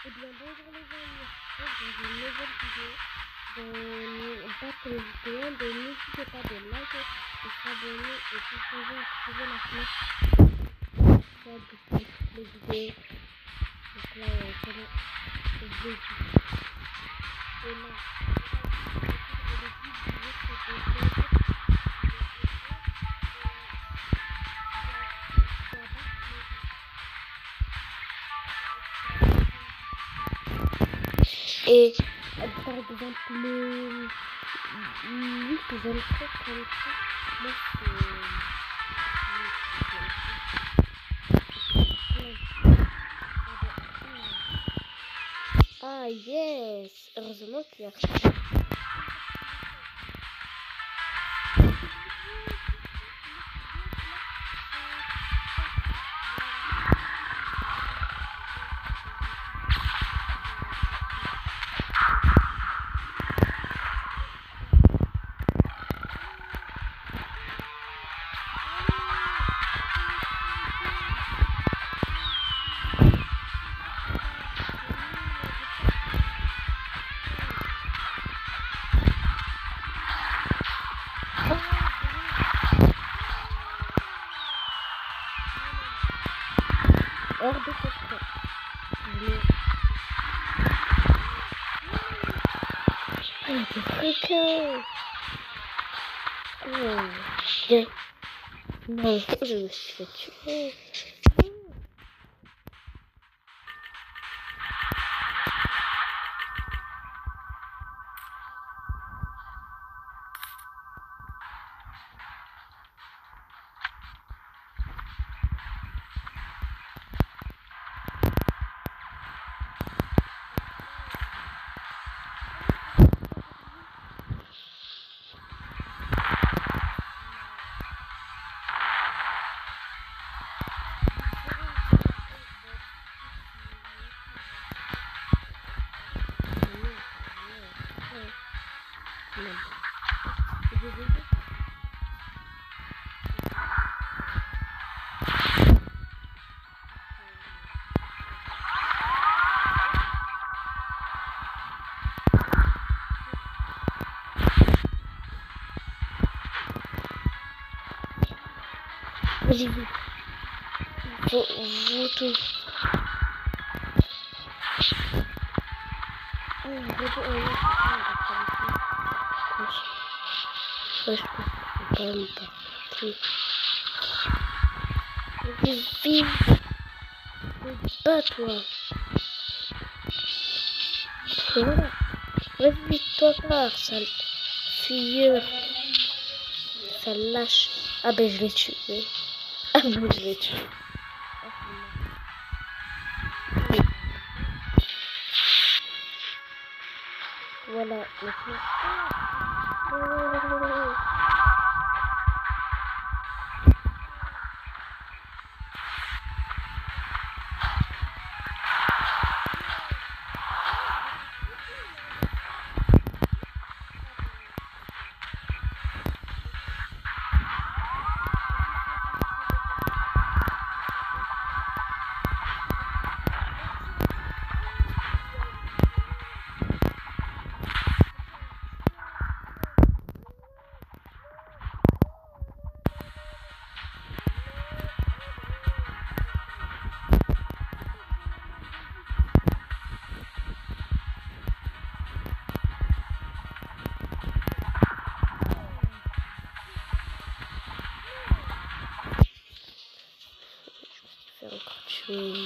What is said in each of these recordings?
Eh bien bonjour les amis, dans une nouvelle vidéo dans Battle vidéo, donc n'hésitez pas de liker, de s'abonner et partager, activer la cloche pour de toutes les vidéos. Donc là c'est le début. Et là, et par exemple le 8 j'aime trop comme ça. Moi c'est ah yes, heureusement qu'il y a hors de question. Oh, des requins. Oh, bien. Non, je me suis fait tuer. Allez, vous tous. Je peux pas me partir. Vive, bats-toi. Voilà. Vas-y, toi part, sale filleux. Ça lâche. Ah ben je l'ai tué. Ah ben je l'ai tué. Voilà, maintenant. Encore tuer.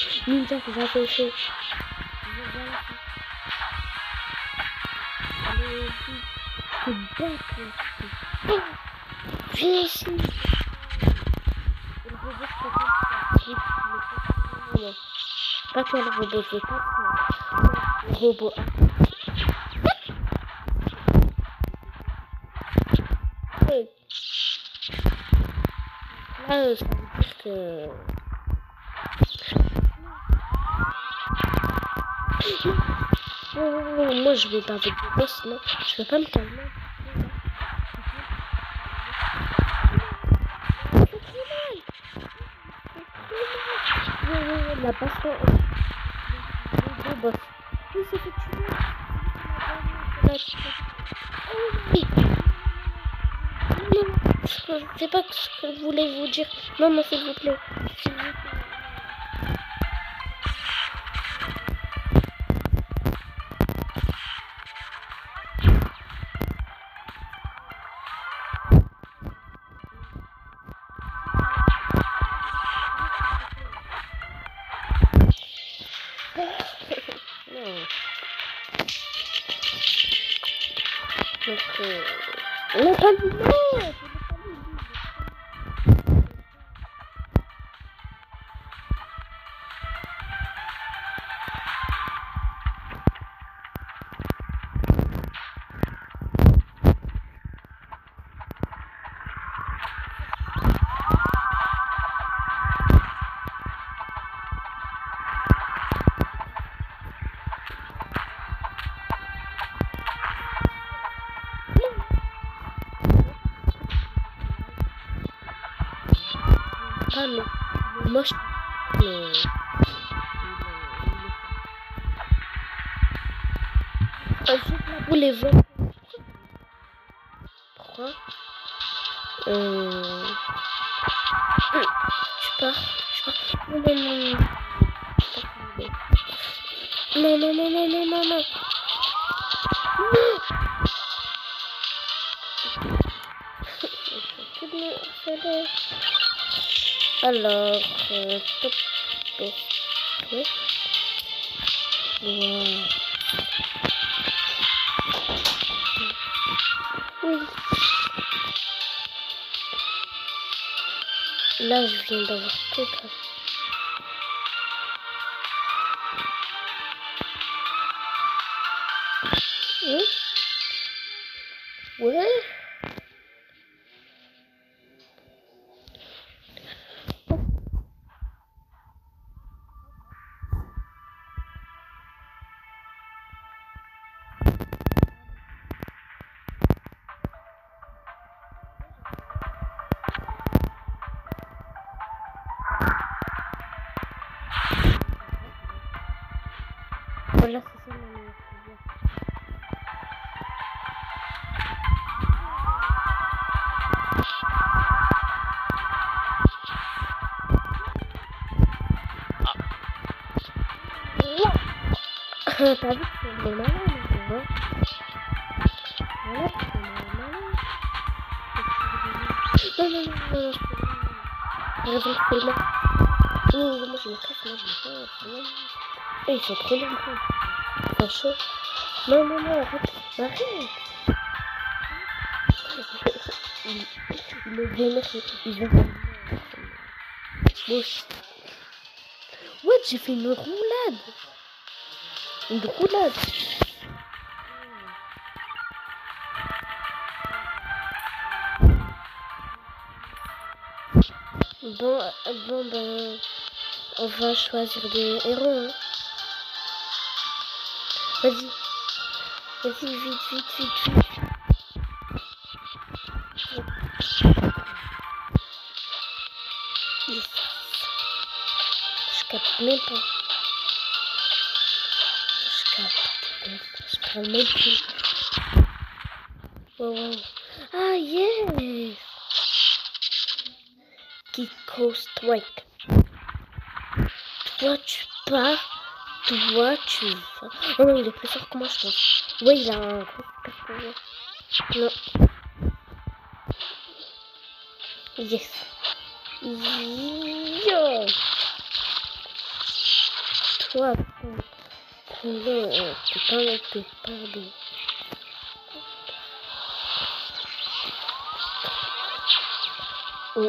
Ninja que já fechou. te battre. Viens ici. Le robot, c'est comme ça. Non. Pas toi le robot, c'est pas toi. Le robot. Ouais. Là, ça veut dire que... Oh, moi je vais pas avec le boss, non. Je vais pas me calmer. La passion. Le boss. Oui, c'est que tu veux. C'est pas ce que je voulais vous dire. Non, non, s'il vous plaît. S'il vous plaît. Non. Donc, on n'a pas le temps. Ah non, moche. Mais... Vous les voyez. Pourquoi tu pars. Non, non, non, non, non, non, non. Alors, top, top, ouais. Wow. Oui. Là, je viens d'avoir tout ça. Oui. Ouais. Voilà, c'est ça mon meilleur pouvoir. T'as vu que c'est le malin, hein? Voilà, c'est le malin. Non, non, non, non, non. Raison, c'est le malin. Oh, moi je me casse, moi je me casse. Eh, ils sont trop longs. C'est chaud. Non, non, non, arrête. Arrête. Il est vénère, il va faire. Moche. Ouais, j'ai fait une roulade. Une roulade. Bon, ben, on va choisir des héros, hein. Vas-y. Vas-y, vite, vite, vite, vite. Yes. Je capte même pas. Je parle même plus. Wow, wow. Ah, yes. Kiko Strike. Toi, tu pars. Toi, tu vas. Oh non, il est plus fort que moi, je pense. Oui, il a un gros super pouvoir. Non. Yes. Yo. Toi, non, t'es pas bien. Oh.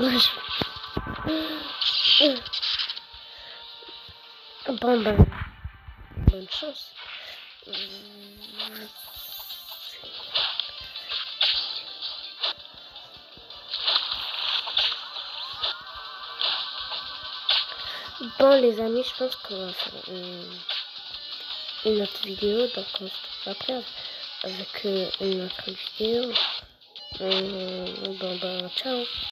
Bon, ben, bonne chance. Bon, les amis, je pense qu'on va faire une autre vidéo. Donc, on se retrouve après avec une autre vidéo. Bon, ben, ciao.